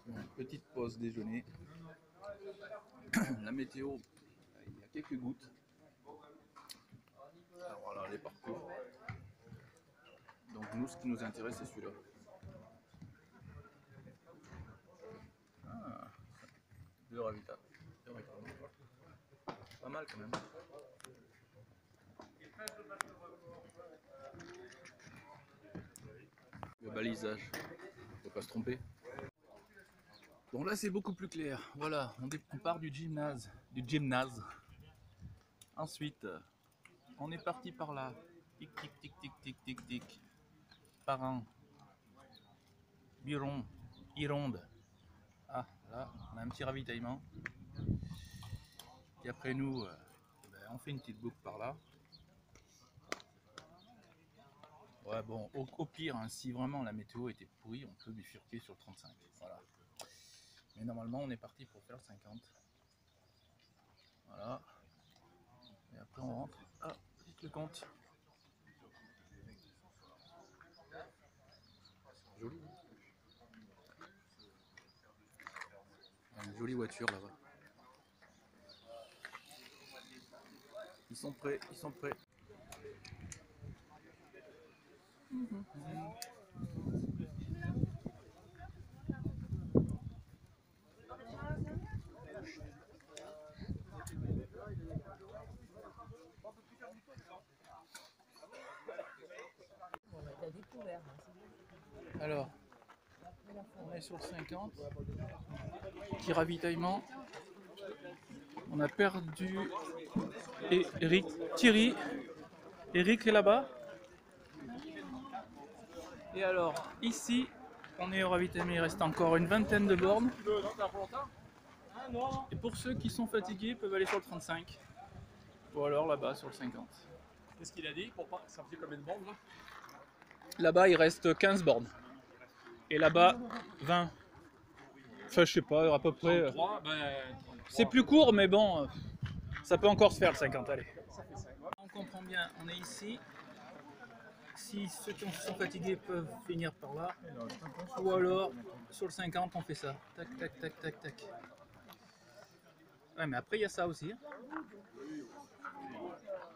Bon, petite pause déjeuner. La météo, il y a quelques gouttes. Alors voilà, les parcours. Donc nous, ce qui nous intéresse, c'est celui-là. Ah, de ravita. Pas mal quand même. Le balisage, faut pas se tromper. Bon là c'est beaucoup plus clair. Voilà, on part du gymnase. Ensuite, on est parti par là. Tic tic tic tic tic tic tic. Parent. Biron. Ironde. Ah là, on a un petit ravitaillement. Et après nous, on fait une petite boucle par là. Ouais bon, au pire, hein, si vraiment la météo était pourrie, on peut bifurquer sur le 35. Voilà. Mais normalement on est parti pour faire le 50. Voilà. Et après on rentre. Ah, dites le compte. Joli. Une jolie voiture là-bas. Ils sont prêts, ils sont prêts. Alors, on est sur le 50. Petit ravitaillement. On a perdu Eric. Thierry. Eric est là-bas. Et alors, ici, on est au ravitaillement. Il reste encore une vingtaine de bornes. Et pour ceux qui sont fatigués, peuvent aller sur le 35. Ou alors là-bas sur le 50. Qu'est-ce qu'il a dit pour pas... Ça fait combien de bornes là? Là-bas, il reste 15 bornes. Et là-bas, 20. Enfin, je sais pas, à peu près. 33, C'est plus court, mais bon, ça peut encore se faire le 50. Allez. On comprend bien, on est ici. Si ceux qui sont fatigués peuvent finir par là. Ou alors, sur le 50, on fait ça. Tac, tac, tac, tac, tac. Ouais, mais après, il y a ça aussi.